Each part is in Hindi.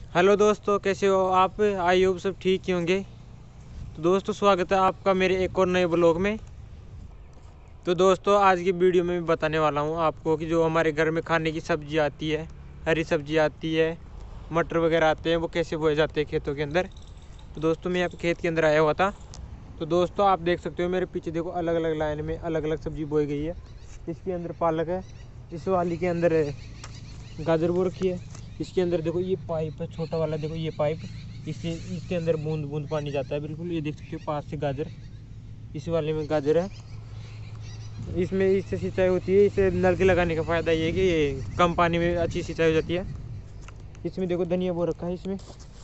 हेलो दोस्तों, कैसे हो आप? आई होप सब ठीक ही होंगे। तो दोस्तों, स्वागत है आपका मेरे एक और नए ब्लॉग में। तो दोस्तों, आज की वीडियो में मैं बताने वाला हूँ आपको कि जो हमारे घर में खाने की सब्जी आती है, हरी सब्जी आती है, मटर वगैरह आते हैं, वो कैसे बोए जाते हैं खेतों के अंदर। तो दोस्तों, मैं यहाँ पे खेत के अंदर आया हुआ था। तो दोस्तों, आप देख सकते हो मेरे पीछे, देखो अलग अलग लाइन में अलग अलग सब्जी बोई गई है। इसके अंदर पालक है, इस वाली के अंदर गाजर बो रखी है। इसके अंदर देखो ये पाइप है, छोटा वाला, देखो ये पाइप, इसके अंदर बूंद बूंद पानी जाता है। बिल्कुल ये देख सकते हो पास से गाजर, इस वाले में गाजर है। इसमें इससे सिंचाई होती है। इसे नल के लगाने का फ़ायदा ये है कि ये कम पानी में अच्छी सिंचाई हो जाती है। इसमें देखो धनिया बो रखा है, इसमें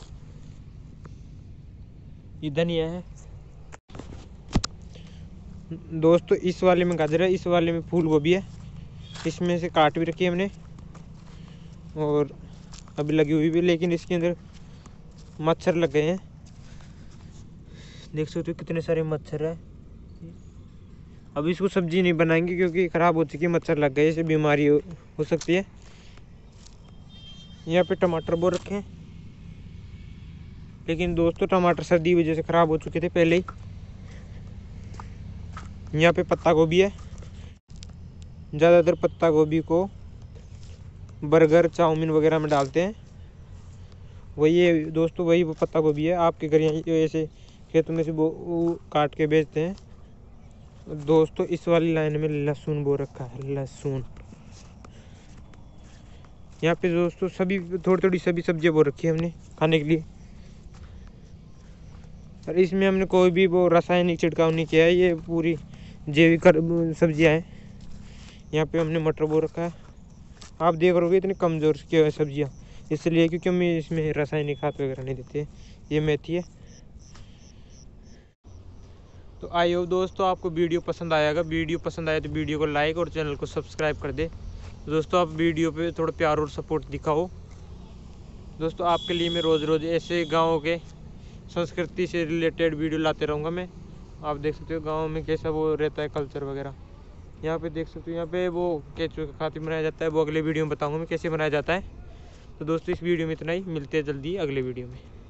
ये धनिया है। दोस्तों, इस वाले में गाजर है, इस वाले में फूल गोभी है। इसमें से काट भी रखी है हमने और अभी लगी हुई भी, लेकिन इसके अंदर मच्छर लग गए हैं। देख सकते हो कितने सारे मच्छर है। अब इसको सब्जी नहीं बनाएंगे क्योंकि ख़राब हो चुकी है, मच्छर लग गए, इससे बीमारी हो सकती है। यहाँ पे टमाटर बो रखे हैं, लेकिन दोस्तों टमाटर सर्दी की वजह से ख़राब हो चुके थे पहले ही। यहाँ पे पत्ता गोभी है। ज़्यादातर पत्ता गोभी को बर्गर चाउमीन वगैरह में डालते हैं। वही है दोस्तों, वही वो पत्ता गोभी है। आपके घर यहाँ ऐसे खेतों में से वो काट के बेचते हैं। दोस्तों, इस वाली लाइन में लहसुन बो रखा है, लहसुन। यहाँ पे दोस्तों सभी थोड़ी थोड़ी सभी सब्जियाँ बो रखी है हमने खाने के लिए। और इसमें हमने कोई भी वो रासायनिक छिड़काव नहीं किया है, ये पूरी जैविक सब्जियाँ हैं। यहाँ पे हमने मटर बो रखा है। आप देख रहे हो इतनी कमज़ोर की सब्जियाँ, इसलिए क्योंकि हम इसमें रासायनिक खाद वगैरह नहीं देते। ये मेथी है। तो आई होप दोस्तों आपको वीडियो पसंद आएगा। वीडियो पसंद आए तो वीडियो को लाइक और चैनल को सब्सक्राइब कर दे। दोस्तों, आप वीडियो पे थोड़ा प्यार और सपोर्ट दिखाओ। दोस्तों, आपके लिए मैं रोज़ रोज़ ऐसे गाँव के संस्कृति से रिलेटेड वीडियो लाते रहूँगा मैं। आप देख सकते हो गाँव में कैसा वो रहता है कल्चर वगैरह। यहाँ पे देख सकते हो, यहाँ पे वो केचुए का खातिर बनाया जाता है, वो अगले वीडियो में बताऊँगा मैं कैसे बनाया जाता है। तो दोस्तों, इस वीडियो में इतना ही, मिलते हैं जल्दी अगले वीडियो में।